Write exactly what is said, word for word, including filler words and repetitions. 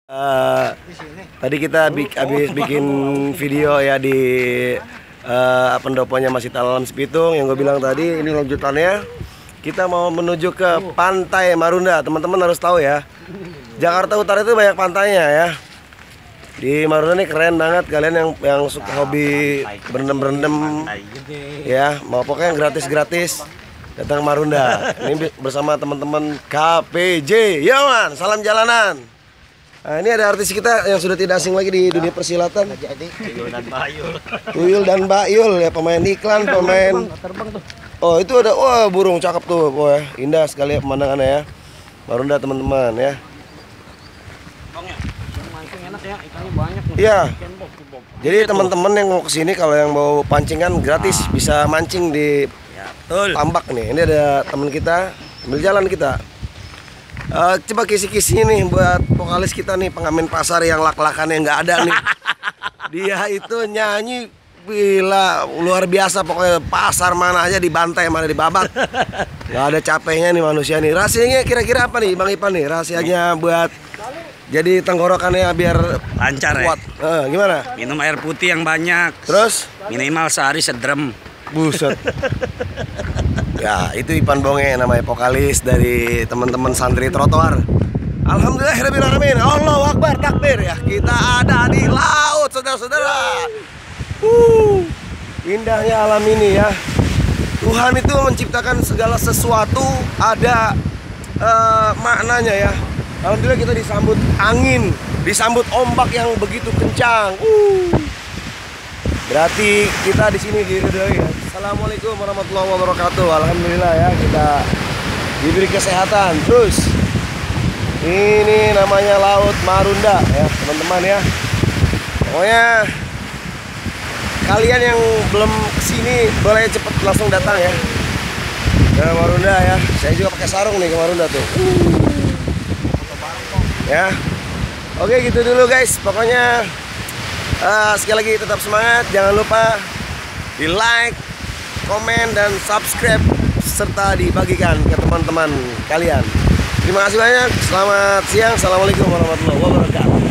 Uh, tadi kita bik, habis bikin video ya di uh, pendoponya Masjid Al-Alam Sepitung. Yang gue bilang tadi, ini lanjutannya. Kita mau menuju ke Pantai Marunda. Teman-teman harus tahu ya, Jakarta Utara itu banyak pantainya ya. Di Marunda ini keren banget. Kalian yang yang suka hobi berendam-berendam ya, mau pokoknya gratis-gratis, datang Marunda. Ini bersama teman-teman K P J. Ya man, salam jalanan. Nah, ini ada artis kita yang sudah tidak asing lagi di dunia persilatan. Tuyul dan Bayul. Tuyul dan Bayul ya, pemain iklan, pemain. Oh, itu ada, wah burung cakep tuh, boy. Indah sekali ya pemandangannya ya. Marunda teman-teman ya. Mancing enak ya, ikannya banyak. Iya. Jadi teman-teman yang mau kesini, kalau yang mau pancingan gratis, bisa mancing di Tambak nih. Ini ada teman kita, ambil jalan kita. Uh, coba kisi-kisi nih buat vokalis kita nih, pengamen pasar yang lak-lakannya nggak ada nih. Dia itu nyanyi gila, luar biasa pokoknya. Pasar mana aja dibantai, mana dibabak. Nggak ada capeknya nih manusia nih. Rahasianya kira-kira apa nih Bang Ipan nih? Rahasianya buat jadi tenggorokannya biar lancar kuat. Ya. Uh, gimana? Minum air putih yang banyak. Terus? Minimal sehari sedrem. Buset. Ya, itu Ipan Bonge namanya, vokalis dari teman-teman santri trotoar. Alhamdulillahirrahmanirrahim. Allahu Akbar, takbir ya. Kita ada di laut, saudara-saudara. Uh, indahnya alam ini ya. Tuhan itu menciptakan segala sesuatu ada uh, maknanya ya. Alhamdulillah kita disambut angin, disambut ombak yang begitu kencang. Uh. Berarti kita di sini diridhoi ya. Assalamualaikum warahmatullahi wabarakatuh. Alhamdulillah ya, kita diberi kesehatan. Terus ini namanya Laut Marunda ya teman-teman ya. Pokoknya kalian yang belum kesini boleh cepet langsung datang ya ke Marunda ya. Saya juga pakai sarung nih ke Marunda tuh. Ya. Oke gitu dulu guys. Pokoknya Uh, sekali lagi tetap semangat, jangan lupa di like, komen, dan subscribe serta dibagikan ke teman-teman kalian. Terima kasih banyak, selamat siang, assalamualaikum warahmatullahi wabarakatuh.